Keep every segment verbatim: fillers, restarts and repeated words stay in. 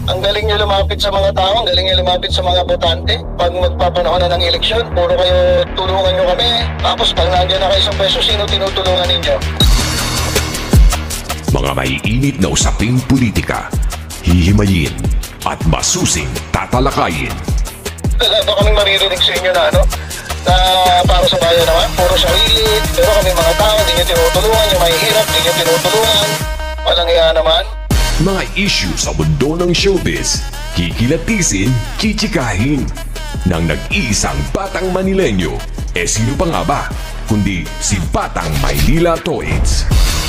Ang galing nyo lumapit sa mga tao, ang galing nyo lumapit sa mga botante. Pag magpapanahon na ng eleksyon, puro kayo tulungan nyo kami. Tapos pag nandiyan na kayo sa pwesto, sino tinutulungan ninyo? Mga maiinit na usaping politika, hihimayin at masusing tatalakayin. Wala ba kaming maririnig sa inyo na ano? Na para sa bayan naman, puro sarili, pero kami mga tao, hindi nyo tinutulungan, yung mahihirap, hindi nyo tinutulungan. Walang iya naman. Mga issue sa mundo ng showbiz, kikilatisin, kichikahin. Nang nag-iisang Batang Manileño, eh sino pa nga ba? Kundi si Batang Maynila Toits.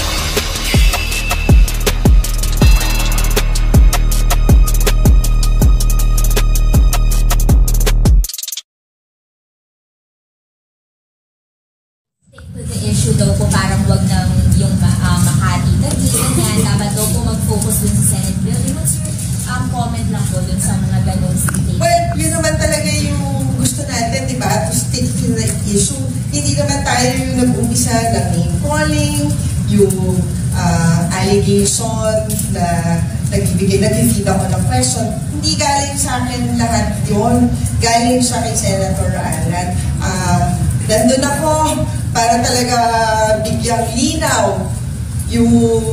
Issue daw po parang wag nang yung uh, Makati Taguig, ganyan. Dapat daw po mag-focus dun sa Senate building. What's your um, comment lang po dun sa mga ganun statement? Well, yun naman talaga yung gusto natin, di ba? To stick to the issue. Hindi naman tayo yung nag-umpisa ng name calling, yung uh, allegation na nagbibigay, nag-feed ako ng question. Hindi galing sa akin lahat yun. Galing siya kay Senator Alan. Uh, nandun ako para talaga bigyang linaw yung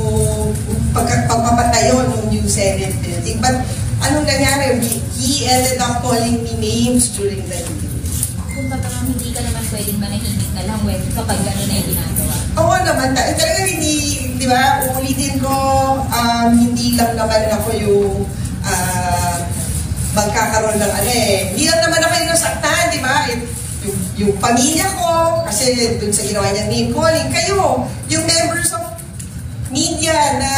pag pagpapatayo ng new Senate building. But anong nangyari? He ended up calling me names during the meeting. Kung baga hindi ka naman pwedeng manahimik na lang when kapag gano'n ay ginagawa. Oo naman. Talaga hindi, di ba, uulitin ko, um, hindi lang naman ako yung uh, magkakaroon ng ano eh. Hindi lang naman ako yung nasaktan, di ba? Yung, yung pamilya ko, kasi dun sa ginawa niyang name calling, kayo, yung members of media na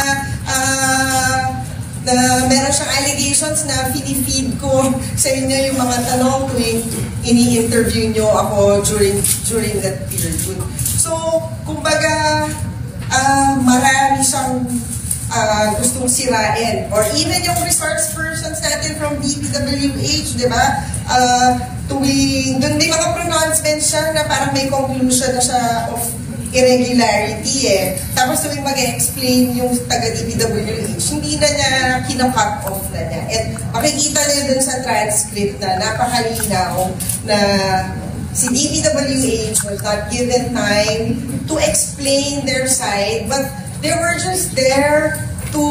uh, na meron siyang allegations na feed ko sa inyo yung mga tanong tuwing ini-interview niyo ako during during that period. So, kumbaga, uh, marami siyang uh, gustong sirain. Or even yung resource persons natin from D P W H, di ba? Uh, tuwing, doon may mga pronouncements siya na parang may conclusion na siya of irregularity eh. Tapos tuwing mag-explain yung taga-D P W H, hindi na niya kina-cut off na niya. At makikita niyo dun sa transcript na napakalinaw na si D P W H was not given time to explain their side, but they were just there to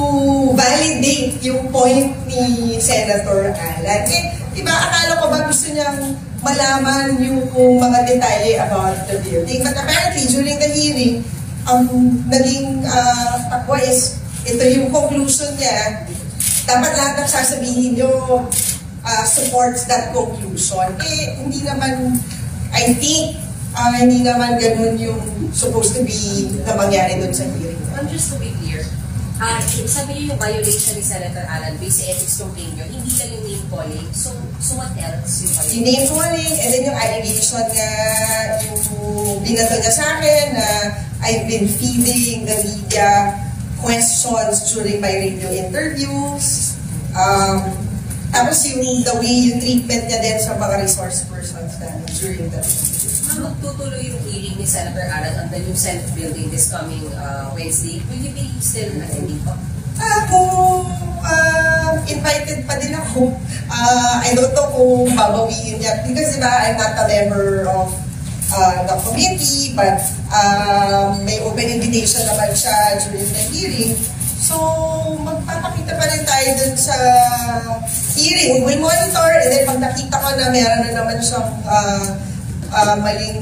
validate yung point ni Senator Alan. Eh, diba, akala ko ba gusto niyang malaman yung mga detalye about the building. But apparently, during the hearing, ang um, naging uh, takbo is, ito yung conclusion niya, dapat lahat ng sasabihin niyo uh, supports that conclusion. Eh, hindi naman, I think, uh, hindi naman ganun yung supposed to be na mangyari dun sa hearing. And just to be clear, uh, sabi niyo yung violation ni Senator Alan based sa ethics complaint niyo, hindi lang yung name calling. So, so what else yung violation? Yung name calling, and then yung allegation na yung binato niya sa akin na I've been feeding the media questions during my radio interviews. Um, tapos yung the way yung treatment niya din sa mga resource persons na during the magtutuloy yung hearing ni Senator Alan at the new Senate building this coming uh, Wednesday. Will you be still attending po? Uh, kung uh, invited pa din ako, uh, I don't know kung babawiin niya. Because diba, I'm not a member of uh, the committee, but uh, may open invitation naman siya during the hearing. So, magpapakita pa rin tayo dun sa hearing. We'll monitor, and then pag nakita ko na meron na naman siyang uh, Uh, maling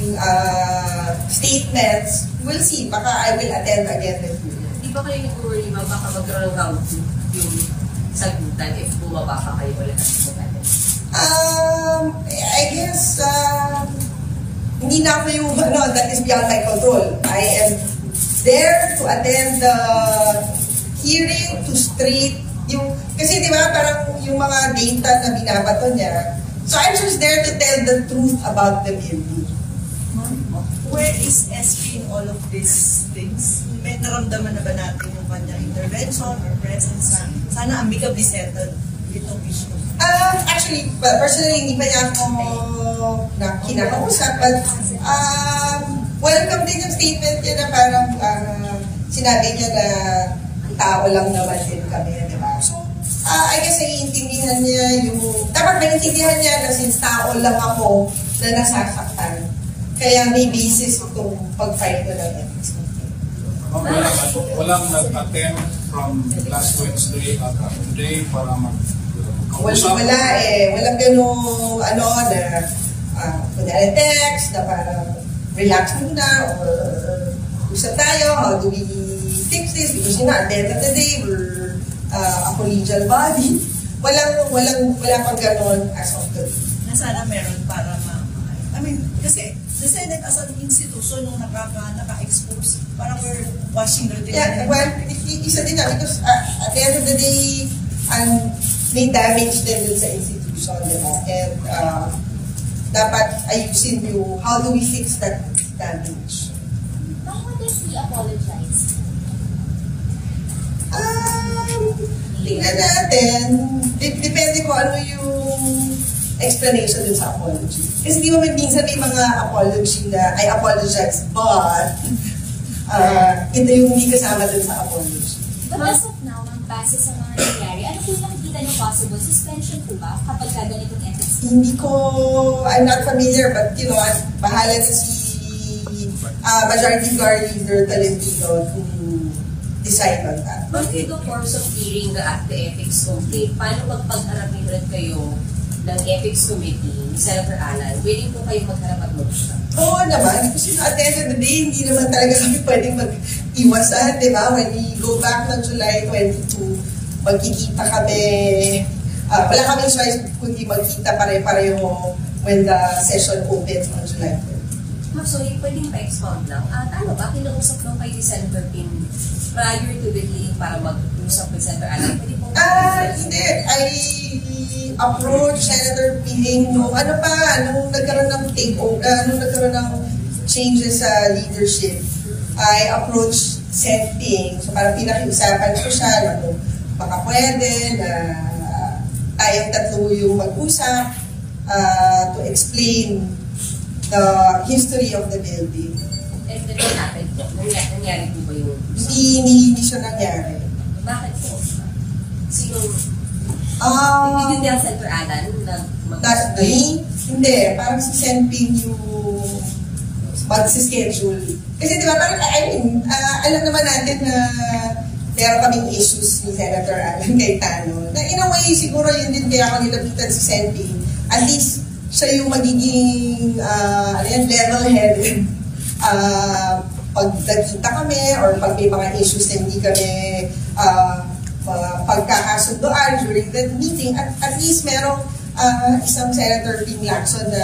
uh, statements, we'll see. Baka I will attend again with you. Di ba kayo nag-worry ba baka mag-round round yung sagutan if bumaba pa kayo ulit at sagutan? Um, I guess, uh, hindi na ako yung, ano, that is beyond my control. I am there to attend the hearing, to straight yung, kasi di ba parang yung mga data na binabato niya. So I'm just there to tell the truth about the building. Where is S P in all of these things? May naramdaman na ba natin yung kanyang intervention or presence na sana amicably settled itong issue? Uh, actually, well, personally, hindi pa niya ako na kinakausap, but um, welcome din yung statement niya na parang uh, sinabi niya na tao lang naman din kami, di ba? So, I guess naiintindihan niya yung, dapat naiintindihan niya na since tao lang ako na nasasaktan. Kaya may basis itong pag-fight ko ng ethics. Ma'am, walang, walang nag-attempt from last Wednesday at today para mag-kausap? Wala, wala eh. Walang ganung ano na uh, kunyari text na parang relax muna or usap tayo, how do we fix this? Because you know, at the end of the day, we're uh, a collegial body. Walang, walang, wala pang ganon as of today. Na sana meron para ma... I mean, kasi the Senate as an institution nung nakaka, naka-expose, parang we're washing their Yeah, well, isa din na, because uh, at the end of the day, um, may damage din dun sa institution, di ba? And uh, dapat ayusin yung how do we fix that damage. Ma'am, what does he apologize? Um, tingnan natin. Dep- Depende ko ano yung explanation dun sa apology. Kasi di ba may minsan may mga apology na I apologize, but uh, ito yung hindi kasama dun sa apology. But as of now, ma'am, base sa mga nangyari, ano po yung nakikita niyo possible? Suspension po ba kapag ka ganitong ethics? Hindi ko, I'm not familiar, but you know, bahala na si uh, Majority Guard Leader Tolentino to decide on that. But through the course of hearing the, the ethics complaint, paano magpag-harapin rin kayo ng ethics committee ni Senator Alan? Willing po kayo magharap at mag-usap? Oo naman, kasi at the end of the day, hindi naman talaga kami pwedeng mag-iwasan, di ba? When we go back ng July twenty-two, magkikita kami, uh, wala kami choice kundi magkita pare-pareho when the session opens on July twenty. Ma'am, so yung pwedeng pa-expound lang, at ano ba, kinausap lang kayo ni Senator Pin prior to the hearing para mag-usap with Senator Alan? Pwede po Ah, hindi. I approach Senator Piling nung ano pa, nung nagkaroon ng takeover, uh, nung nagkaroon ng changes sa leadership. I approached Sen Ping. So parang pinakiusapan ko siya na kung baka pwede na tayong tatlo yung mag-usap uh, to explain the history of the building. And then what happened po? Nangyari, nangyari po ba yung... Hindi, hindi, hindi siya nangyari. Bakit po? Sino... Ah, Hindi din din Senator Alan na mag- that day, hindi. Parang si Sen Ping yung mag-schedule. Kasi di ba, parang, I mean, uh, alam naman natin na meron kaming issues ni Senator Alan Cayetano. Na in a way, siguro yun din kaya ako nilapitan si Sen Ping. At least, siya yung magiging uh, ano yan, level-headed. Uh, pag nagkita kami or pag may mga issues na hindi kami uh, uh, pagkakasundoan during that meeting, at, at least merong uh, isang Senator Ping Lacson na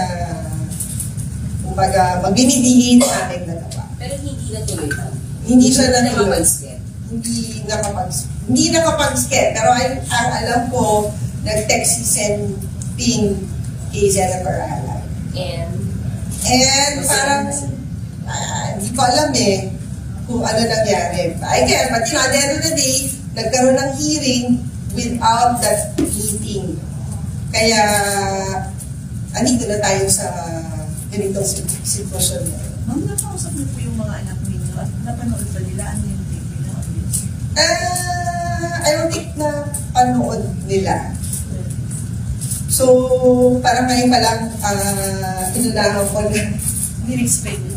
kumbaga magbinibigay ng aming nagawa. Pero hindi na tuloy pa. Hindi siya na nakapag-skip. Hindi nakapag hindi nakapag-skip. Pero ay, ang alam ko, nag-text si Sen Ping kay Senator Alan. And And parang uh, hindi ko alam eh kung ano nangyari. I guess, but you know, at the end of the day, nagkaroon ng hearing without that meeting. Kaya, andito na tayo sa ganitong sitwasyon. Ma'am, nakausap niyo po yung mga anak ninyo at napanood ba nila? Ano yung take nila? Ah, I don't think na panood nila. So, parang ngayon pa lang, uh, inunahan ko na. Ni-respect niyo?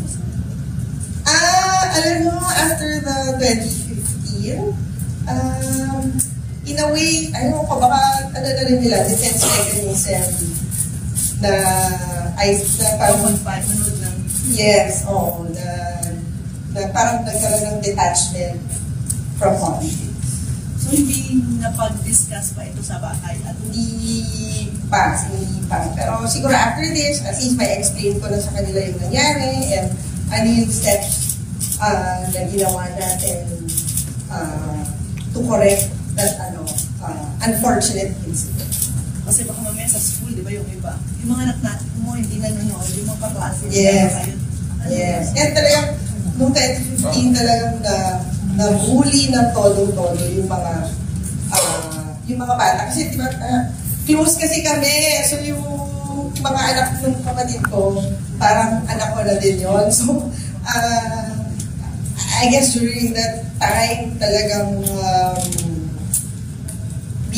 Ah, alam mo, after the twenty fifteen, um, in a way, ano ko, baka, ano na rin nila, defense mechanism na, ay, na parang, Panood ng... yes, oo, na, na parang nagkaroon ng detachment from politics. So, hindi napag-discuss pa ito sa bahay at Hindi pa, hindi pa. Pero siguro after this, at least may explain ko na sa kanila yung nangyari and ano yung steps uh, na ginawa natin uh, to correct that ano uh, unfortunate incident. kasi baka mamaya sa school, di ba yung iba? Yung mga anak natin mo, hindi nanonood, yung mga kaklase. Yes. Kayo, ano, Yes. And talagang, noong twenty fifteen talagang na nahuli ng todo-todo yung mga uh, yung mga bata. Kasi diba, uh, close kasi kami. So yung mga anak ng kapatid ko, parang anak ko na din yun. So, uh, I guess during that time, talagang um,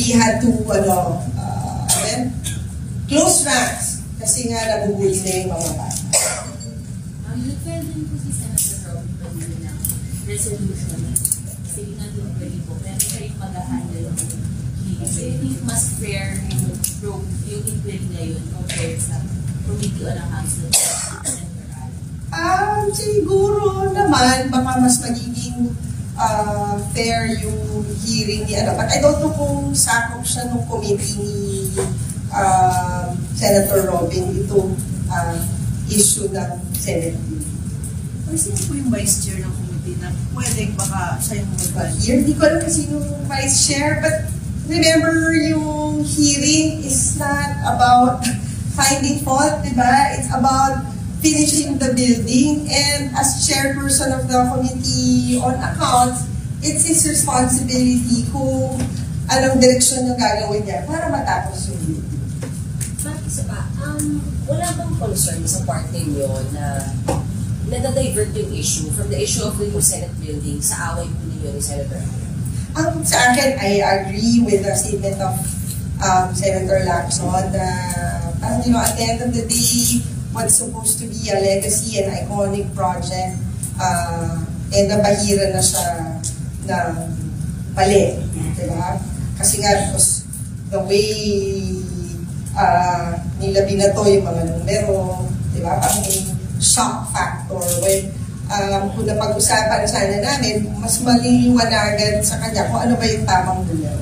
we had to, ano, uh, then, close ranks. Kasi nga, nabubuli na yung mga bata. Um, nag-file din po si Senator Robin Padilla ng resolution. Kasi natin pwede po, pero siya yung mag-handle ng hearing. So, you think mas fair yung, yung inquiry ngayon compared sa Committee on Accounts ng Senator Alan? Um, siguro naman, baka mas magiging uh, fair yung hearing ni ano. But I don't know kung sakop siya ng committee ni uh, Senator Robin itong uh, issue ng Senate bill. Or sino po yung vice chair ng committee na pwedeng baka siya yung mag-ban? Here, di ko alam kasi yung vice chair, but remember yung hearing is not about finding fault, di ba? It's about finishing the building, and as chairperson of the Committee on Accounts, it's his responsibility kung anong direksyon yung gagawin niya para matapos yung building. Bakit isa pa, um, wala bang concern sa part ninyo na nadadivert yung issue from the issue of the new Senate building sa away po ninyo ni Senator Alan? Um, sa akin, I agree with the statement of um, Senator Lacson na uh, you know, at the end of the day, what's supposed to be a legacy and iconic project, uh, and nabahira na siya ng mali, diba? Kasi nga, the way uh, nila binato yung mga numero, diba? Parang may shock factor when um, kung napag-usapan sana namin, mas maliliwanagan sa kanya kung ano ba yung tamang numero.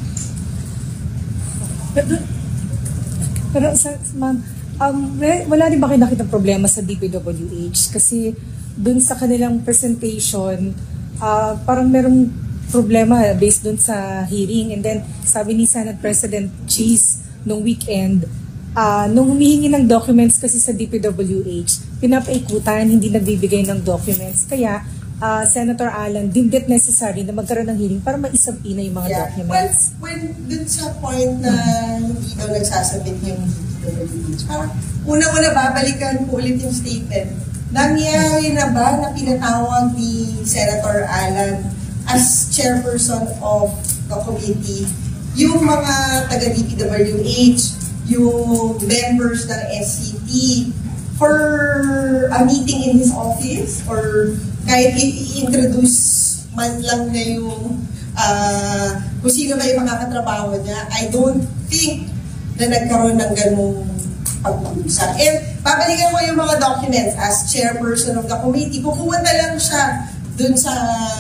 Pero, pero sa, ma'am, Um, wala din ba kayo nakitang problema sa D P W H? Kasi dun sa kanilang presentation, uh, parang merong problema based dun sa hearing. And then, sabi ni Senate President Cheese nung weekend, uh, nung humihingi ng documents kasi sa D P W H, pinapaikutan, hindi nagbibigay ng documents. Kaya, uh, Senator Alan, deemed it necessary na magkaroon ng hearing para maisabina yung mga yeah. documents. Well, when dun sa point na hindi daw nagsasabit yung parang una-una babalikan ko ulit yung statement. Nangyari na ba na pinatawag ni Senator Alan as chairperson of the committee yung mga taga-D P W H, yung members ng S C T for a meeting in his office, or kahit i-introduce man lang na yung uh, kung sino ba yung mga katrabaho niya? I don't think na nagkaroon ng ganung pag-uusap. And babalikan ko yung mga documents as chairperson of the committee. Kung pumunta lang siya dun sa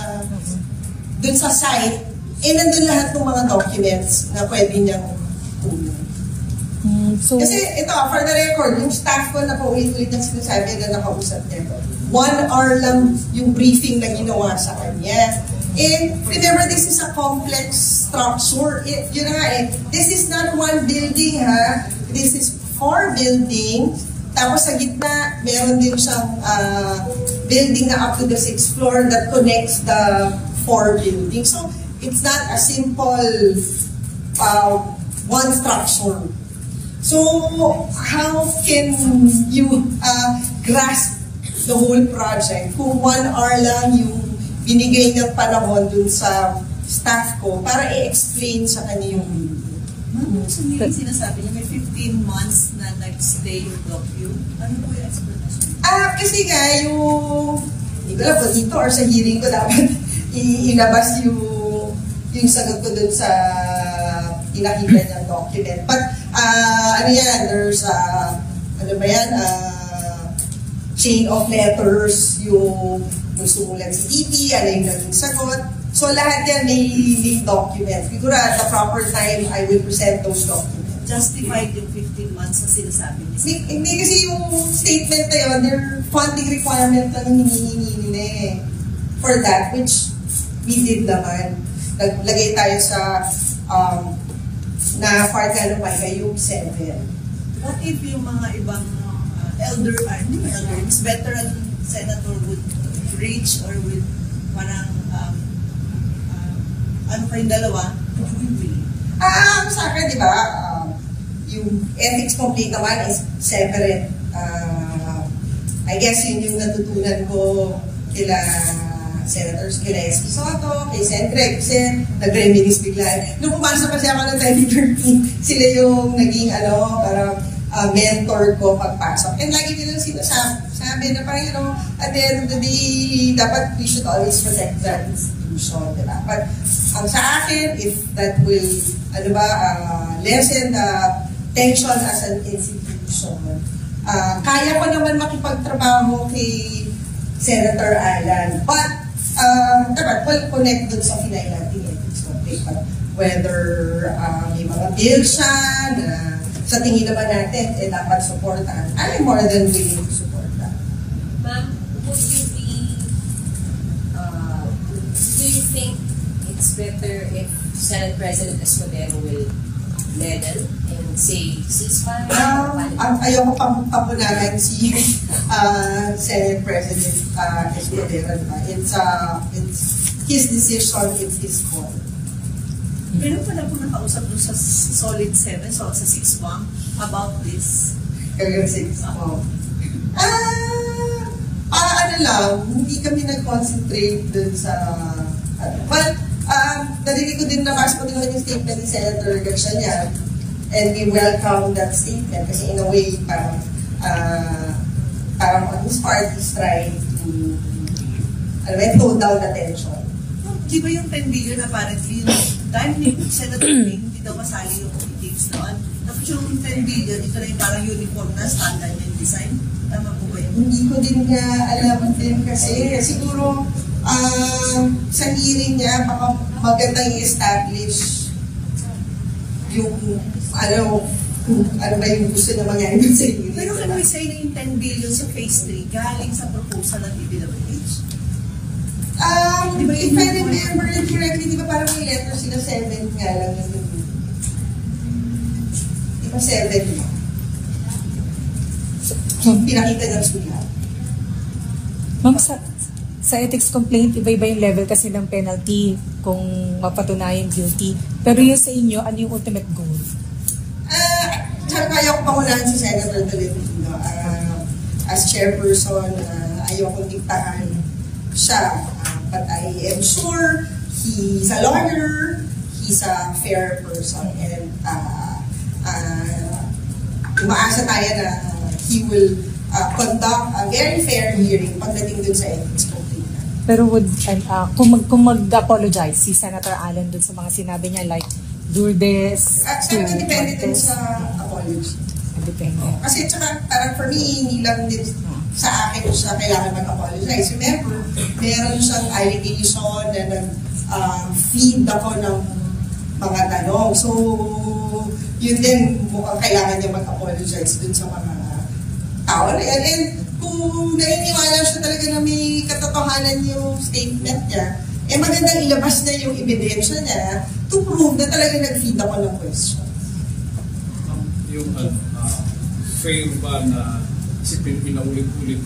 dun sa site, eh nandun lahat ng mga documents na pwede niyang tulong. Mm, so, kasi ito, for the record, yung staff ko na paulit-ulit na sinasabi na nakausap nito. One hour lang yung briefing na ginawa sa kanya. And remember, this is a complex structure. It, yun na nga eh, this is not one building ha. This is four buildings. Tapos sa gitna, meron din siyang uh, building na up to the sixth floor that connects the four buildings. So, it's not a simple uh, one structure. So, how can you uh, grasp the whole project kung one hour lang yung binigay ng panahon dun sa staff ko para i-explain sa kanya yung video. Ma'am, so yung sinasabi niya, may fifteen months na nag-stay yung docu. Ano po yung explanation? Ah, kasi nga yung, hindi ko alam po dito or sa hearing ko dapat ilabas yung, yung sagot ko dun sa pinakita niyang document. But, uh, ano yan, there's, uh, ano ba yan, uh, chain of letters, yung gusto mo lang si D P, ano yung naging sagot. So lahat yan may, may document. Siguro at the proper time, I will present those documents. Justified yung fifteen months na sinasabi niya. Hindi, hindi kasi yung statement na yun, their funding requirement lang yung hinihingi nila eh. For that, which we did naman. Naglagay tayo sa um, na part na naman yung seven. What if yung mga ibang uh, elder, uh, hindi mo elder, it's veteran senator would reach or with parang um, uh, ano kayong dalawa, would you believe? Ah, sa akin, di ba, uh, yung ethics complaint naman is separate. Uh, I guess yun yung natutunan ko kila Senator Ginesky Soto, kay Sen Greg, kasi nag-reminis bigla. Nung pumasok kasi ako ng twenty thirteen, sila yung naging ano, parang uh, mentor ko pagpasok. And lagi ko lang sinasabi, sabi na parang, you know, at the end of the day, dapat we should always protect that institution, diba? But ang sa akin, if that will, ano ba, uh, lessen the tension as an institution, uh, kaya ko naman makipagtrabaho kay Senator Alan. But, uh, dapat we'll connect dun sa finay natin ethics complaint. But whether uh, may mga bills siya na sa tingin naman natin, eh dapat supportan. I'm more than willing to support that. Ma'am, would you be, uh, do you think it's better if Senate President Escudero will meddle and say ceasefire? Um, ang ayoko pang papunagan si uh, Senate President uh, Escudero. Diba? It's, uh, it's his decision, it's his call. Pero pala po nakausap doon sa Solid seven, so sa six one, about this. Kaya six, oh. Ah, ah, ano lang, hindi kami nag-concentrate dun sa, ano. But, um, narinig ko din, nabasa ko din naman yung statement ni Senator Gatchalian, and we welcome that statement kasi in a way, parang, uh, parang on his part, he's trying to, ano ba, tone down the tension. Di ba yung ten billion apparently, yung time ni Senator Ping, hindi daw masali yung politics noon. Tapos yung ten billion, ito na yung parang uniform na standard yung design. Tama po ba yun? Hindi ko din nga alam din kasi siguro uh, sa hearing niya, baka magandang i-establish yung ano, kung ano ba yung gusto na mangyari sa hearing. Pero can we say na yung ten billion sa phase three galing sa proposal ng D P W H? Um, if I remember it correctly, di ba parang may letter sila seven nga lang yung di ba seven mo? So, pinakita ng sulat. Ma'am, sa, sa ethics complaint, iba-iba yung level kasi ng penalty kung mapatunayan guilty. Pero yung sa inyo, ano yung ultimate goal? Ah, uh, kaya ko pangunahan si Senator Tolentino. Uh, as chairperson, uh, ayoko diktahan siya. Uh, but I am sure he's a lawyer, he's a fair person, and uh, uh, umaasa tayo na he will uh, conduct a very fair hearing pagdating dun sa ethics complaint. Pero would, uh, kung, mag, kung mag-apologize si Senator Alan dun sa mga sinabi niya, like, Lourdes, At to saka depende din Martes, sa apology. depende. Kasi tsaka parang for me, hindi lang din sa akin siya kailangan mag-apologize. Remember, meron siyang allegation na nag-feed uh, ako ng mga tanong. So, yun din mukhang kailangan niya mag-apologize dun sa mga tao na yan. And kung naniniwala siya talaga na may katotohanan yung statement niya, eh magandang ilabas na yung ebidensya niya to prove na talaga nag-feed ako ng question. Um, yung uh, fair ba na si pinaulit-ulit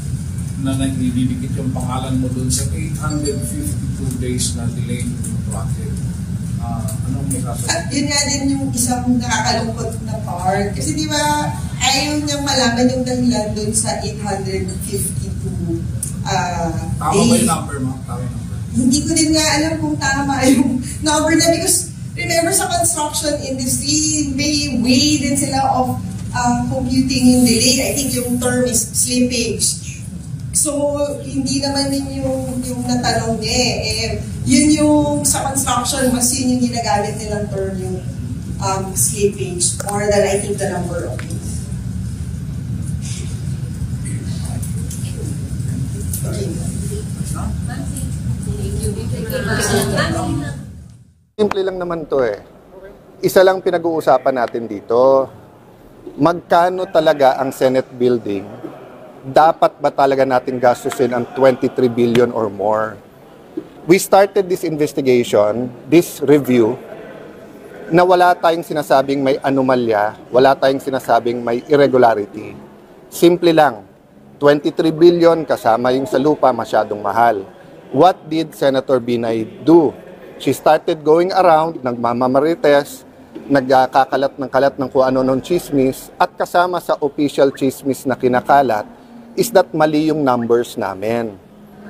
na nagdidikit yung pangalan mo doon sa eight hundred fifty-two days na delay yung project. Uh, anong may kaso? At yun nga din yung isang nakakalungkot na part. Kasi di ba, ayaw niyang malaman yung dahilan doon sa eight hundred fifty-two uh, Tama days. ba yung number, ma'am? Tama yung number. Hindi ko din nga alam kung tama yung number na because remember sa construction industry, may way din sila of uh, computing yung delay. I think yung term is slippage. So, hindi naman din yung, yung natanong niya eh. eh. Yun yung sa construction, mas yun yung ginagamit nilang term yung um, slippage more than I think the number of days. Okay. Simple lang naman to eh. Isa lang pinag-uusapan natin dito. Magkano talaga ang Senate building? Dapat ba talaga natin gastusin ang twenty-three billion or more? We started this investigation, this review, na wala tayong sinasabing may anomalya, wala tayong sinasabing may irregularity. Simple lang, twenty-three billion kasama yung sa lupa masyadong mahal. What did Senator Binay do? She started going around, nagmamamarites, nagkakalat ng kalat ng kung ano-anong chismis, at kasama sa official chismis na kinakalat is that mali yung numbers namin.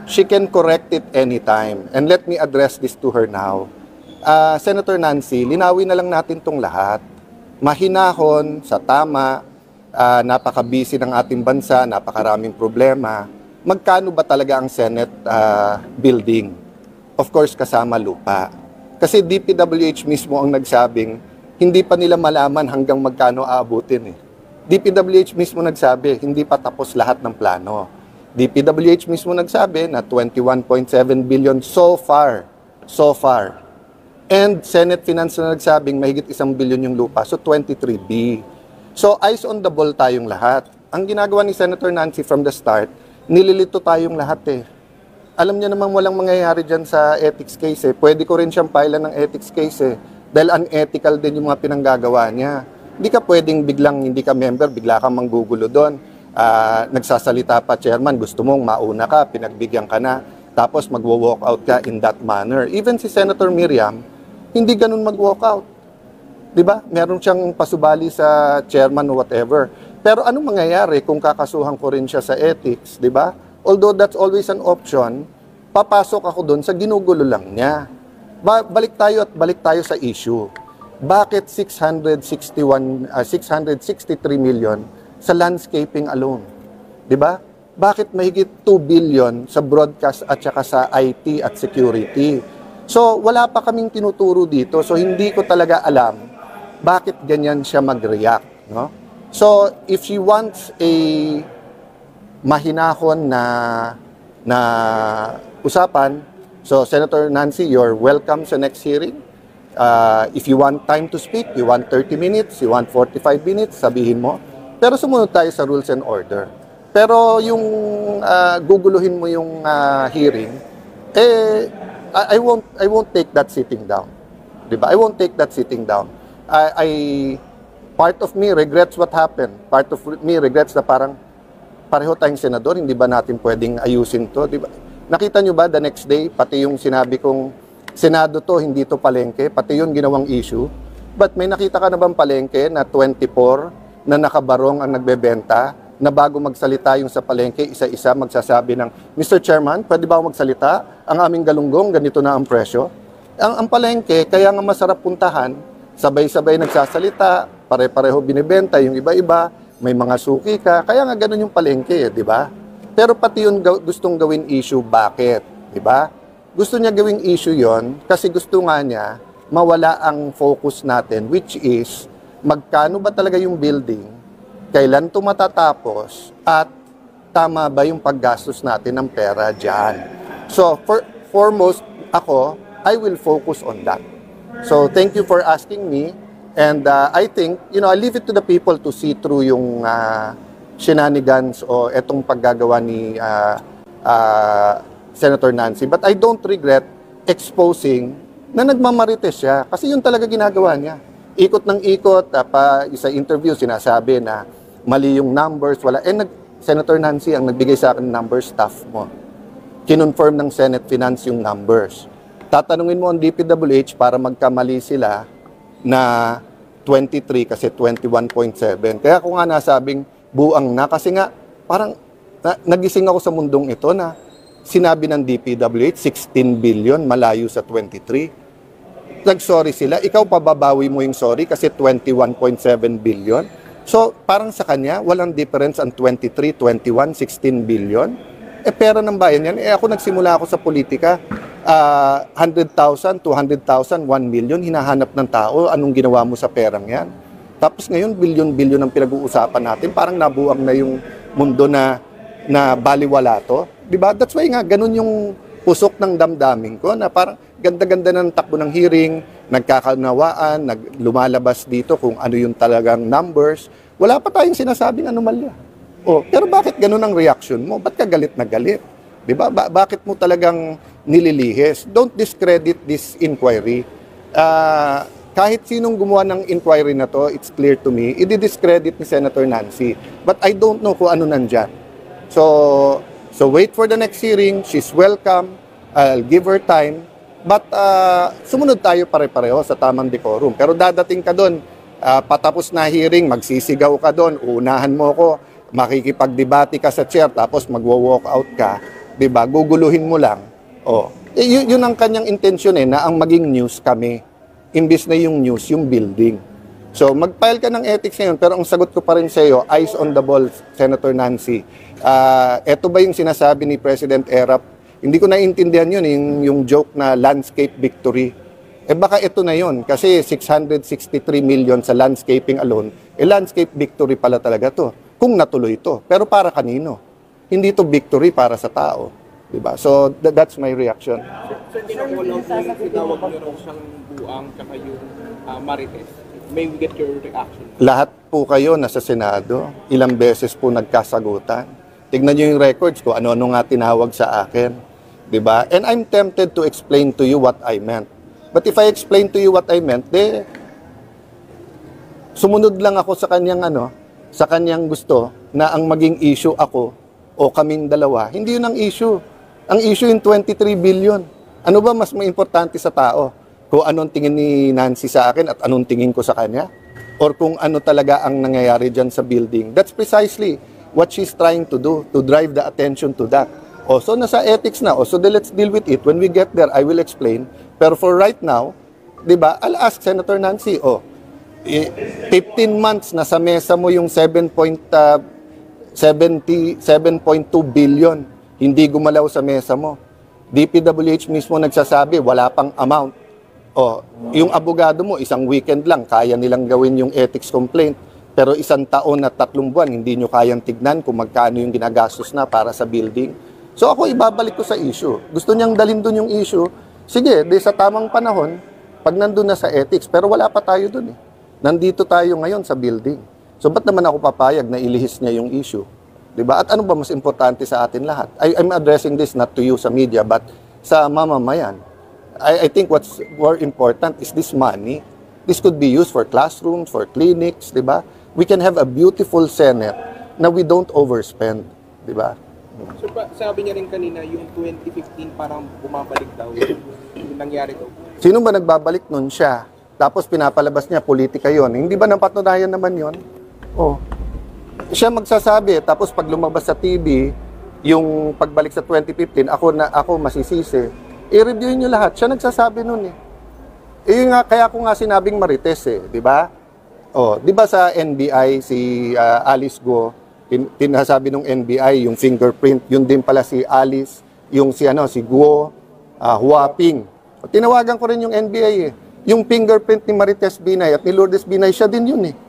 she can correct it anytime. And let me address this to her now. Uh, Senator Nancy, linawin na lang natin tong lahat. Mahinahon, sa tama, uh, napaka-busy ng ating bansa, napakaraming problema. Magkano ba talaga ang Senate uh, building? Of course, kasama lupa. Kasi D P W H mismo ang nagsabing, hindi pa nila malaman hanggang magkano aabutin eh. D P W H mismo nagsabi, hindi pa tapos lahat ng plano. D P W H mismo nagsabi na twenty-one point seven billion so far. So far. And Senate Finance na nagsabing mahigit isang bilyon yung lupa. So twenty-three B. So eyes on the ball tayong lahat. Ang ginagawa ni Senator Nancy from the start, nililito tayong lahat eh. Alam niya namang walang mangyayari dyan sa ethics case eh. Pwede ko rin siyang pailan ng ethics case eh. Dahil unethical din yung mga pinanggagawa niya. Hindi ka pwedeng biglang hindi ka member, bigla kang manggugulo doon. Uh, nagsasalita pa, chairman, gusto mong mauna ka, pinagbigyan ka na, tapos magwo-walk out ka in that manner. Even si Senator Miriam, hindi ganun mag-walk out. Diba? Meron siyang pasubali sa chairman o whatever. Pero anong mangyayari kung kakasuhan ko rin siya sa ethics, di ba? Although that's always an option, papasok ako doon sa ginugulo lang niya. Ba balik tayo at balik tayo sa issue. Bakit six hundred sixty-one, uh, six hundred sixty-three million sa landscaping alone? Di ba? Bakit mahigit two billion sa broadcast at saka sa I T at security? So, wala pa kaming tinuturo dito. So, hindi ko talaga alam bakit ganyan siya mag-react, no? So, if she wants a mahinahon na na usapan, so Senator Nancy, you're welcome sa next hearing. Uh, if you want time to speak, you want thirty minutes, you want forty-five minutes, sabihin mo. Pero sumunod tayo sa rules and order. Pero yung uh, guguluhin mo yung uh, hearing, eh, I, I won't I won't take that sitting down. Diba? I won't take that sitting down. I, I part of me regrets what happened. Part of me regrets na parang pareho tayong senador, hindi ba natin pwedeng ayusin to, di ba? Nakita nyo ba the next day, pati yung sinabi kong Senado to, hindi to palengke, pati yun ginawang issue. But may nakita ka na bang palengke na twenty-four na nakabarong ang nagbebenta, na bago magsalita yung sa palengke, isa-isa magsasabi ng, Mister Chairman, pwede ba ako magsalita? Ang aming galunggong, ganito na ang presyo. Ang, ang palengke, kaya nga masarap puntahan, sabay-sabay nagsasalita, pare-pareho binibenta, yung iba-iba, may mga suki ka, kaya nga ganun yung palengke, di ba? Pero pati yun gustong gawin issue, bakit? Di ba? Gusto niya gawing issue yon kasi gusto nga niya mawala ang focus natin, which is magkano ba talaga yung building, kailan ito matatapos, at tama ba yung paggastos natin ng pera dyan. So, for, foremost, ako, I will focus on that. So, thank you for asking me. And uh, I think, you know, I leave it to the people to see through yung uh, shenanigans o etong paggagawa ni uh, uh, Senator Nancy. But I don't regret exposing na nagmamarites siya. Kasi yun talaga ginagawa niya. Ikot ng ikot, uh, pa, sa interview sinasabi na mali yung numbers, wala. Eh, nag, Senator Nancy ang nagbigay sa akin ng numbers, staff mo. Kinonfirm ng Senate Finance yung numbers. Tatanungin mo ang D P W H para magkamali sila na twenty-three kasi twenty-one point seven. Kaya ako nga nasabing buang na kasi nga parang na, nagising ako sa mundong ito na sinabi ng D P W H sixteen billion malayo sa twenty-three. Nag-sorry sila, ikaw pababawi mo yung sorry kasi twenty-one point seven billion. So parang sa kanya walang difference ang twenty-three, twenty-one, sixteen billion. Eh pera ng bayan yan. Eh ako nagsimula ako sa politika. Uh, one hundred thousand, two hundred thousand, one million, hinahanap ng tao, anong ginawa mo sa perang yan? Tapos ngayon, bilyon-bilyon ang pinag-uusapan natin, parang nabuang na yung mundo na, na baliwala to. Diba? That's why nga, ganun yung pusok ng damdamin ko, na parang ganda-ganda ng takbo ng hearing, nagkakanawaan, nag, lumalabas dito kung ano yung talagang numbers. Wala pa tayong sinasabing anomalya. Oh, pero bakit ganun ang reaction mo? Ba't ka galit na galit? Diba? Ba- bakit mo talagang nililihis? Don't discredit this inquiry. Uh, kahit sinong gumawa ng inquiry na to, it's clear to me, i-discredit ni Senator Nancy. But I don't know kung ano nandyan. So, so wait for the next hearing. She's welcome. I'll give her time. But uh, sumunod tayo pare-pareho sa tamang decorum. Pero dadating ka doon, uh, patapos na hearing, magsisigaw ka doon, uunahan mo ko, makikipagdebate ka sa chair, tapos magwo-walk out ka. 'Di ba? Guguluhin mo lang. Oh. Eh, yun, yun ang kanyang intensyon eh, na ang maging news kami. Imbis na yung news, yung building. So, mag-file ka ng ethics ngayon, pero ang sagot ko pa rin sa iyo, eyes on the ball, Senator Nancy. Uh, eto ba yung sinasabi ni President Erap? Hindi ko naiintindihan yun, yung, yung joke na landscape victory. Eh baka ito na yun, kasi six hundred sixty-three million sa landscaping alone, eh landscape victory pala talaga to, kung natuloy to. Pero para kanino? Hindi to victory para sa tao. Diba? So, th- that's my reaction. So, hindi na po lang kung tinawag nyo raw siyang buang tsaka yung uh, Marites. May we get your reaction? Lahat po kayo nasa Senado. Ilang beses po nagkasagutan. Tignan nyo yung records ko, ano-ano nga tinawag sa akin. Diba? And I'm tempted to explain to you what I meant. But if I explain to you what I meant, de, sumunod lang ako sa kanyang ano, sa kanyang gusto na ang maging issue ako o kaming dalawa. Hindi yun ang issue. Ang issue yung twenty-three billion. Ano ba mas may importante sa tao? Kung anong tingin ni Nancy sa akin at anong tingin ko sa kanya? Or kung ano talaga ang nangyayari dyan sa building? That's precisely what she's trying to do, to drive the attention to that. O, so nasa ethics na. O, so let's deal with it. When we get there, I will explain. Pero for right now, di ba, I'll ask Senator Nancy, o, fifteen months na sa mesa mo yung seven point two billion. Hindi gumalaw sa mesa mo. D P W H mismo nagsasabi, wala pang amount. O, yung abogado mo, isang weekend lang, kaya nilang gawin yung ethics complaint. Pero isang taon at tatlong buwan, hindi nyo kayang tignan kung magkano yung ginagastos na para sa building. So ako, ibabalik ko sa issue. Gusto niyang dalhin dun yung issue. Sige, di sa tamang panahon, pag nandun na sa ethics, pero wala pa tayo dun eh. Nandito tayo ngayon sa building. So ba't naman ako papayag na ilihis niya yung issue? Diba? At ano ba mas importante sa atin lahat? I, I'm addressing this not to you sa media, but sa mamamayan. I, I think what's more important is this money. This could be used for classrooms, for clinics, diba? We can have a beautiful Senate na we don't overspend, diba? So, pa, sabi niya rin kanina, yung twenty fifteen parang bumabalik daw. Yung nangyari to. Sino ba nagbabalik nun? Siya. Tapos pinapalabas niya, politika yon. Hindi ba napatunayan naman yon? Oh. Siya magsasabi, tapos pag lumabas sa T V, yung pagbalik sa twenty fifteen, ako na ako masisisi. I-review niyo lahat. Siya nagsasabi noon eh. Eh nga kaya ko nga sinabing Marites eh, di ba? Oh, di ba sa N B I si uh, Alice Go, tin tinasabi ng N B I yung fingerprint, yun din pala si Alice, yung si ano si Guo, uh, Huaping. Tinawagan ko rin yung N B I eh. Yung fingerprint ni Marites Binay at ni Lourdes Binay, siya din yun eh.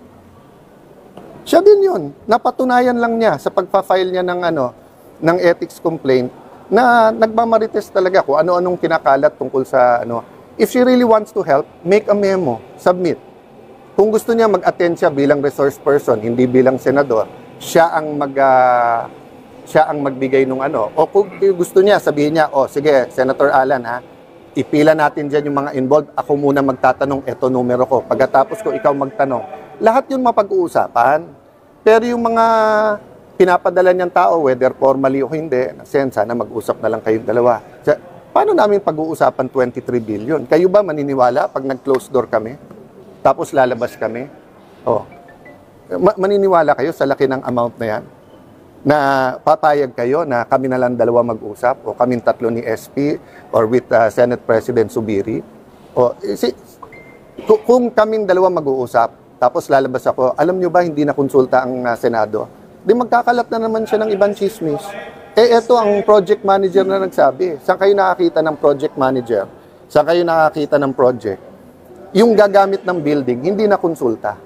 Siya din yun. Napatunayan lang niya sa pagpa-file niya ng ano, ng ethics complaint na nagmamarites talaga kung ano-anong kinakalat tungkol sa ano. If she really wants to help, make a memo, submit. Kung gusto niya mag-attend siya bilang resource person, hindi bilang senador, siya ang mag uh, siya ang magbigay ng ano. O kung gusto niya, sabihin niya, oh sige, Senator Alan ha, ipila natin diyan yung mga involved, ako muna magtatanong, eto numero ko. Pagkatapos ko ikaw magtanong. Lahat yun mapag-uusapan. Pero yung mga pinapadala niyang tao, whether formally o hindi, sen, sana mag-usap na lang kayong dalawa. So, paano namin pag-uusapan twenty-three billion? Kayo ba maniniwala pag nag-close door kami? Tapos lalabas kami? Oh. Ma- maniniwala kayo sa laki ng amount na yan? Na papayag kayo na kami na lang dalawa mag-usap o kaming tatlo ni S P or with uh, Senate President Subiri? O, si, kung kaming dalawa mag-uusap, tapos lalabas ako, alam nyo ba hindi na konsulta ang uh, Senado? Di magkakalat na naman siya ng ibang chismis. Eh eto ang project manager na nagsabi. Saan kayo nakakita ng project manager? Saan kayo nakakita ng project? Yung gagamit ng building, hindi na konsulta.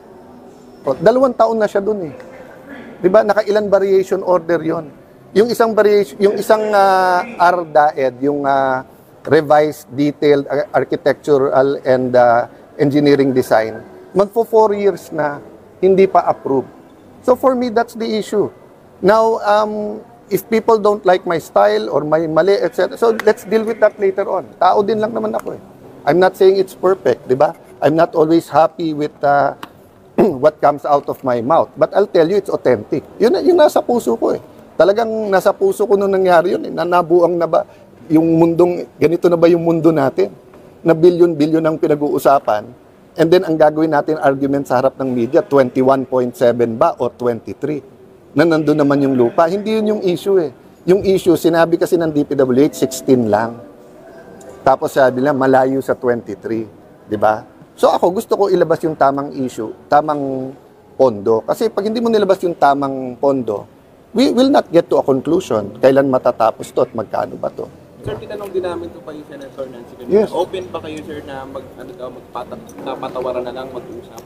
O, dalawang taon na siya dun eh. Di ba? Nakailan variation order yon. Yung isang variation, yung isang uh, R D A E D, yung uh, revised detailed architectural and uh, engineering design, magpo four years na hindi pa approved. So for me, that's the issue. Now, um, if people don't like my style or my mali, et cetera, so let's deal with that later on. Tao din lang naman ako eh. I'm not saying it's perfect, di ba? I'm not always happy with uh, what comes out of my mouth. But I'll tell you, it's authentic. Yun, yun nasa puso ko eh. Talagang nasa puso ko nung nangyari yun eh. Nanabuang na ba yung mundong, ganito na ba yung mundo natin? Na bilyon-bilyon ang pinag-uusapan. And then, ang gagawin natin argument sa harap ng media, twenty-one point seven ba o twenty-three? Na nandun naman yung lupa. Hindi yun yung issue eh. yung issue, sinabi kasi ng D P W H, sixteen lang. Tapos sabi nila, malayo sa twenty-three. Di ba? So ako, gusto ko ilabas yung tamang issue, tamang pondo. Kasi pag hindi mo nilabas yung tamang pondo, we will not get to a conclusion. Kailan matatapos to at magkano ba to? Sir, tinanong din namin ito pa yung Senator Nancy kanina. Yes. Open ba kayo, sir, na mag, ano daw, magpatawaran na lang, mag-uusap?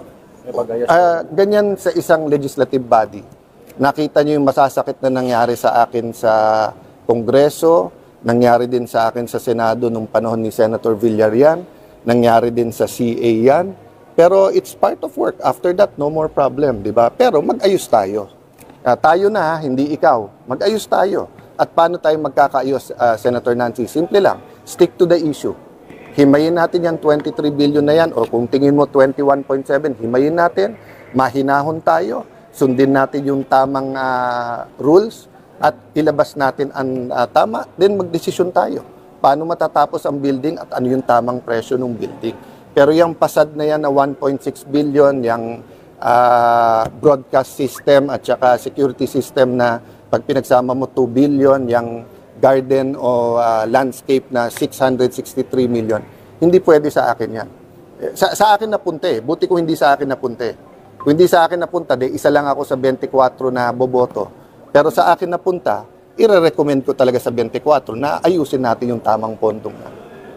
Uh, ganyan sa isang legislative body. Nakita niyo yung masasakit na nangyari sa akin sa Kongreso, nangyari din sa akin sa Senado nung panahon ni Senator Villarreal, nangyari din sa C A yan. Pero it's part of work. After that, no more problem, di ba? Pero mag-ayos tayo. Uh, tayo na, hindi ikaw. Mag-ayos tayo. At paano tayo magkakaayos, uh, Senator Nancy? Simple lang. Stick to the issue. Himayin natin yan, twenty-three billion na yan, o kung tingin mo twenty-one point seven, himayin natin, mahinahon tayo, sundin natin yung tamang uh, rules, at ilabas natin ang uh, tama, then magdesisyon tayo. Paano matatapos ang building at ano yung tamang presyo ng building. Pero yung pasad na yan na one point six billion, yung uh, broadcast system at saka security system na pag pinagsama mo two billion, yung garden o uh, landscape na six hundred sixty-three million. Hindi pwede sa akin yan. Sa, sa akin napunta eh. Buti kung hindi sa akin napunta eh. Kung hindi sa akin napunta, de, isa lang ako sa twenty-four na boboto. Pero sa akin napunta, i-recommend ko talaga sa twenty-four na ayusin natin yung tamang pondong na.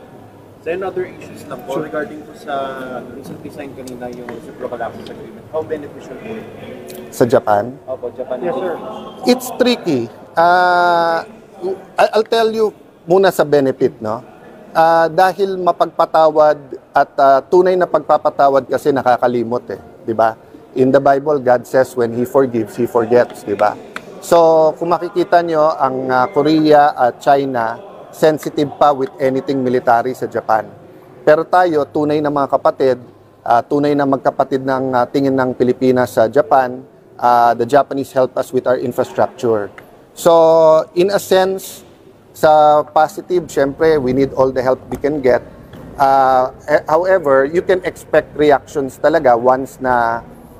Sa another issues na po, regarding po sa recent design kanina yung reciprocal access agreement, how beneficial po ito? Sa Japan? Opo, Japan. Yes, sir. It's tricky. Uh, I'll tell you muna sa benefit, no? Uh, dahil mapagpatawad at uh, tunay na pagpapatawad kasi nakakalimot eh, di ba? In the Bible, God says when He forgives, He forgets, di ba? So, kung makikita nyo, ang uh, Korea at China, sensitive pa with anything military sa Japan. Pero tayo, tunay na mga kapatid, uh, tunay na magkapatid ng uh, tingin ng Pilipinas sa Japan, uh, the Japanese help us with our infrastructure. So, in a sense, sa positive, syempre, we need all the help we can get. Uh, however, you can expect reactions talaga once na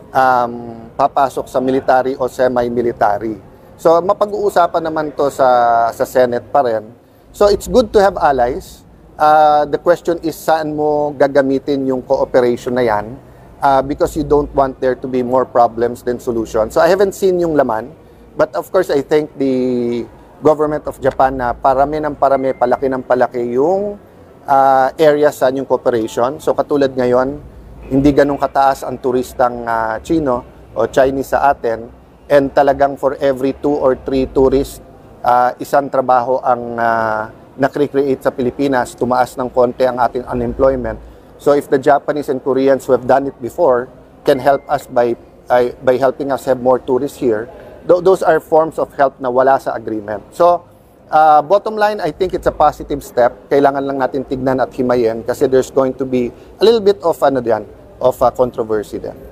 um, papasok sa military o semi-military. So, mapag-uusapan naman to sa, sa Senate pa rin. So, it's good to have allies. Uh, the question is, saan mo gagamitin yung cooperation na yan? Uh, because you don't want there to be more problems than solutions. So, I haven't seen yung laman. But of course, I think the government of Japan na parami ng parami, palaki ng palaki yung uh, area sa yung cooperation. So katulad ngayon, hindi ganun kataas ang turistang uh, Chino o Chinese sa atin. And talagang for every two or three tourists, uh, isang trabaho ang uh, nakrecreate sa Pilipinas, tumaas ng konti ang ating unemployment. So if the Japanese and Koreans who have done it before can help us by, uh, by helping us have more tourists here, those are forms of help na wala sa agreement. So, uh, bottom line, I think it's a positive step. Kailangan lang natin tignan at himayin kasi there's going to be a little bit of ano diyan, of uh, controversy then.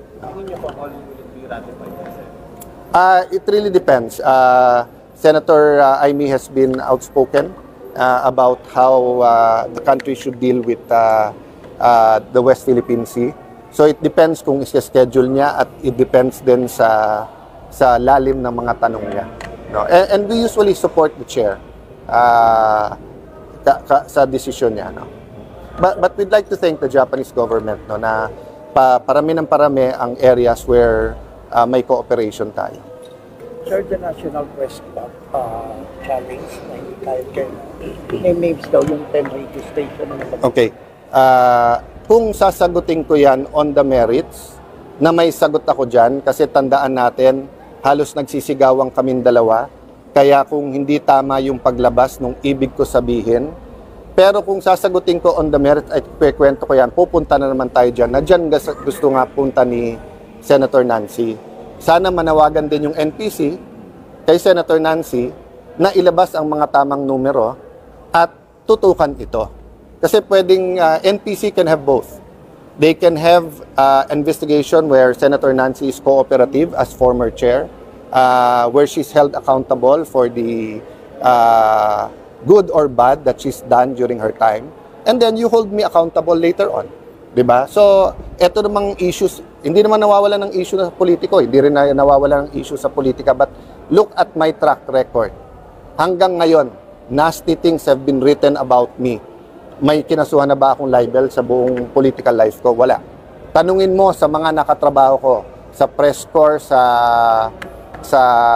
Uh, it really depends. Uh, Senator uh, Amy has been outspoken uh, about how uh, the country should deal with uh, uh, the West Philippine Sea. So it depends kung isa-schedule niya at it depends din sa sa lalim ng mga tanong niya. No? And, and we usually support the chair uh, ka, ka, sa desisyon niya. No? But, but we'd like to thank the Japanese government no, na pa, parami ng parami ang areas where uh, may cooperation tayo. Sir, the National Quest uh, Challenge na hindi tayo names daw yung ten radio station. Okay. Uh, kung sasagutin ko yan on the merits, na may sagot ako dyan, kasi tandaan natin, halos nagsisigawan kaming dalawa. Kaya kung hindi tama yung paglabas nung ibig ko sabihin, pero kung sasagutin ko on the merit, ay kwento ko yan, pupunta na naman tayo dyan, na dyan gusto nga punta ni Senator Nancy. Sana manawagan din yung N P C kay Senator Nancy na ilabas ang mga tamang numero at tutukan ito. Kasi pwedeng uh, N P C can have both. They can have uh, investigation where Senator Nancy is cooperative as former chair, uh, where she's held accountable for the uh, good or bad that she's done during her time. And then you hold me accountable later on. Diba? So, eto namang issues, hindi naman nawawala ng issue sa politiko, hindi rin na nawawala ng issue sa politika, but look at my track record. hanggang ngayon, nasty things have been written about me. May kinasuhan na ba akong libel sa buong political life ko? Wala. Tanungin mo sa mga nakatrabaho ko, sa press corps, sa, sa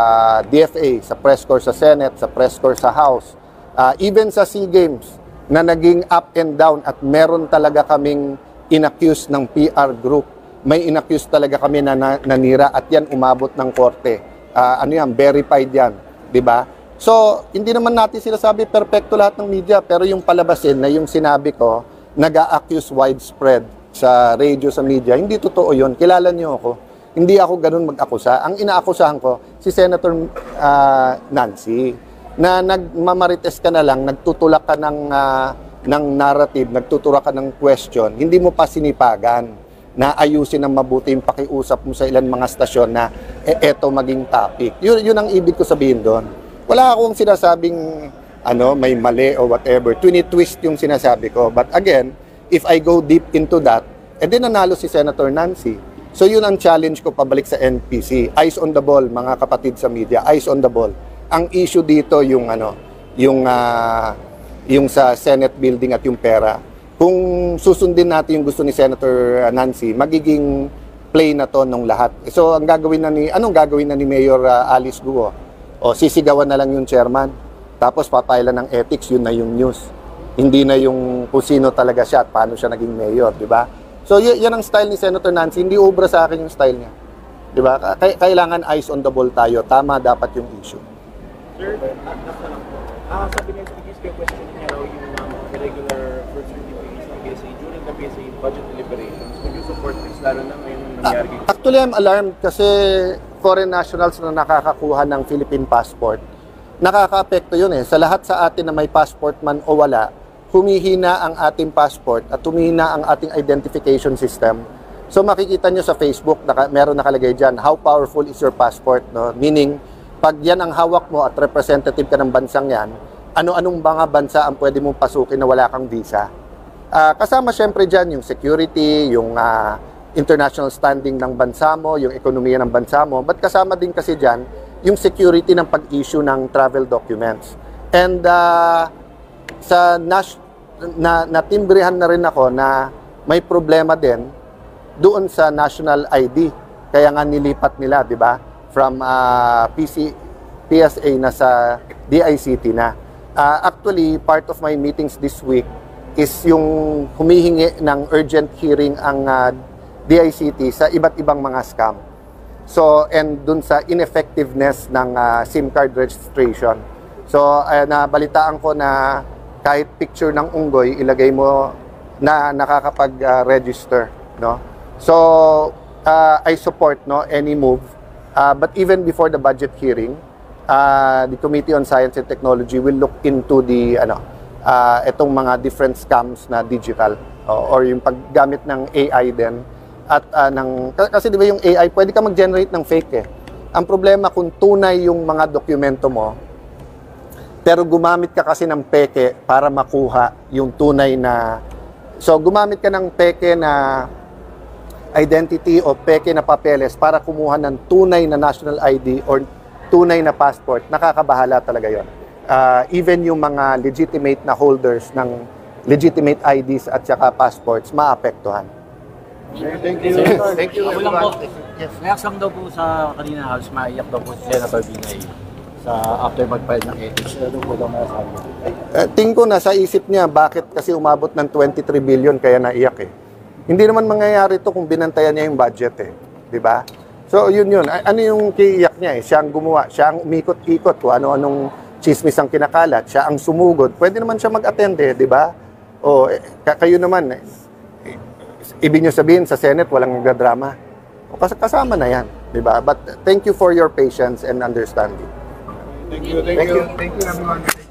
D F A, sa press corps sa Senate, sa press corps sa House, uh, even sa SEA Games, na naging up and down at meron talaga kaming inaccuse ng P R group. May inaccuse talaga kami na, na nanira at yan umabot ng korte. Uh, ano yan, verified yan, di ba? So, hindi naman natin sila sabi perfecto lahat ng media, pero yung palabasin na yung sinabi ko, nag-a-accuse widespread sa radio, sa media, hindi totoo yun. Kilala niyo ako. Hindi ako ganun mag-akusa. Ang inaakusahan ko, si Senator uh, Nancy, na nagmamarites ka na lang, nagtutulak ka ng, uh, ng narrative, nagtutulak ka ng question, hindi mo pa sinipagan na ayusin ng mabuti yung pakiusap mo sa ilan mga stasyon na e, eto maging topic. Yun, yun ang ibig ko sabihin doon. Wala akong sinasabing ano, may mali o whatever. Twini-twist yung sinasabi ko. But again, if I go deep into that, eh di nanalo si Senator Nancy. So yun ang challenge ko pabalik sa N P C. Eyes on the ball, mga kapatid sa media. Eyes on the ball. Ang issue dito yung ano, yung uh, yung sa Senate building at yung pera. Kung susundin natin yung gusto ni Senator Nancy, magiging play na to nung lahat. So ang gagawin na ni anong gagawin na ni Mayor uh, Alice Guo? O sisigawan na lang yung chairman. Tapos papailan ng ethics, yun na yung news. Hindi na yung kung sino talaga siya at paano siya naging mayor, di ba? So y- yan ang style ni Senator Nancy. Hindi ubra sa akin yung style niya. Di ba? K- kailangan eyes on the ball tayo. Tama dapat yung issue. Sir, nasa lang po. Ah, sabi niya sa P S A question niya raw yung um, irregular first certificates ng P S A during the P S A budget deliberations. Would you support this lalo na ngayon nangyari? Uh, actually, I'm alarmed kasi foreign nationals na nakakakuha ng Philippine passport, nakaka-apekto yun eh. Sa lahat sa atin na may passport man o wala, humihina ang ating passport at humihina ang ating identification system. So makikita nyo sa Facebook, naka, meron nakalagay dyan, how powerful is your passport? No? Meaning, pag yan ang hawak mo at representative ka ng bansang yan, ano-anong mga bansa ang pwede mong pasukin na wala kang visa? Uh, kasama syempre dyan yung security, yung uh, international standing ng bansa mo, yung ekonomiya ng bansa mo, but kasama din kasi dyan yung security ng pag-issue ng travel documents. And uh, sa nas- na, natimbrihan na rin ako na may problema din doon sa national I D. Kaya nga nilipat nila, di ba? From uh, P C, P S A na sa D I C T na. Uh, actually, part of my meetings this week is yung humihingi ng urgent hearing ang uh, D I C T sa iba't ibang mga scam. So, and dun sa ineffectiveness ng uh, SIM card registration. So, uh, nabalitaan ko na kahit picture ng unggoy, ilagay mo na nakakapag-register. Uh, no? So, uh, I support no any move. Uh, but even before the budget hearing, uh, the Committee on Science and Technology will look into the ano, uh, itong mga different scams na digital uh, or yung paggamit ng A I din. At uh, ng, kasi di ba yung A I, pwede ka mag-generate ng fake eh. Ang problema kung tunay yung mga dokumento mo, pero gumamit ka kasi ng peke para makuha yung tunay na... So gumamit ka ng peke na identity o peke na papeles para kumuha ng tunay na national I D or tunay na passport, nakakabahala talaga yon. Uh, even yung mga legitimate na holders ng legitimate I Ds at saka passports, maapektuhan. Thank you. Thank you. Ako lang po, reaction daw po sa kanina halos maiyak daw po si Senator Binay sa after mag-file ng ethics. Ano po daw masasabi? Uh, tingin ko na sa isip niya, bakit kasi umabot ng twenty-three billion kaya naiyak eh. Hindi naman mangyayari to kung binantayan niya yung budget eh. Di ba? So yun yun. Ano yung kiiyak niya eh? Siya ang gumawa. Siya ang umikot-ikot kung ano-anong chismis ang kinakalat. Siya ang sumugod. Pwede naman siya mag-attend eh. Di ba? O eh, kayo naman eh. Ibig nyo sabihin sa Senate, walang nagdadrama. Kasama na yan, di ba? But thank you for your patience and understanding. Thank you, thank you, thank you everyone.